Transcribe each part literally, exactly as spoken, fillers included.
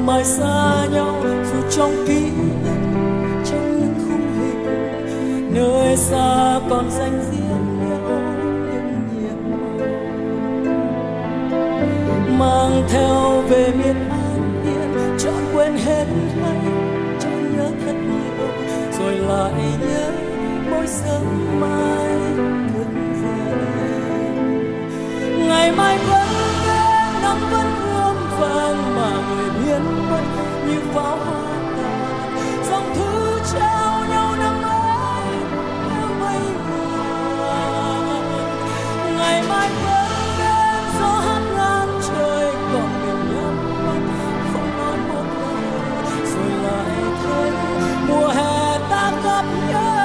mãi xa nhau, dù trong ký ức, trong những khung hình, nơi xa còn dành riêng nhau những nhiệm mong. Mang theo về miền an yên, chọn quên hết hay chọn nhớ thật nhiều, rồi lại nhớ mỗi sớm mai thức dậy. Ngày mai vẫn đến, nắng vẫn ươm vàng mà người biến mất như pháo hoa tàn. Dòng thư trao nhau năm ấy theo mây vàng. Ngày mai vẫn đến, gió hát ngang trời, còn mình nhắm mắt không nói một lời, rồi lại thấy mùa hè ta gặp nhau.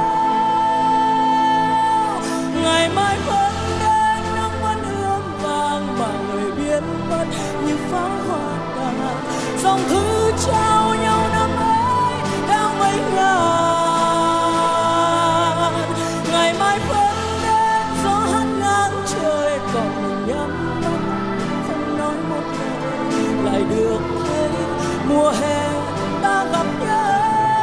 Ngày mai vẫn đến, nắng vẫn ươm vàng mà người biến mất như pháo hoa tàn. Dòng thư trao nhau năm ấy theo mấy ngàn. Ngày mai vẫn đến, gió hát ngang trời, còn mình nhắm mắt không nói một lời, lại được thấy mùa hè ta gặp nhau,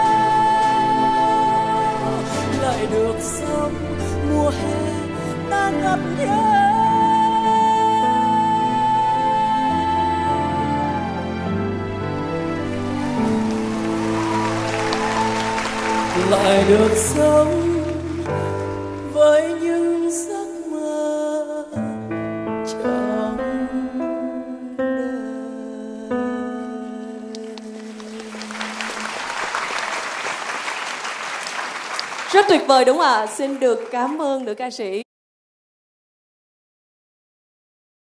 lại được sống mùa hè ta gặp nhau. Lại được sống với những giấc mơ trong đời. Rất tuyệt vời đúng không ạ? Xin được cảm ơn nữ ca sĩ.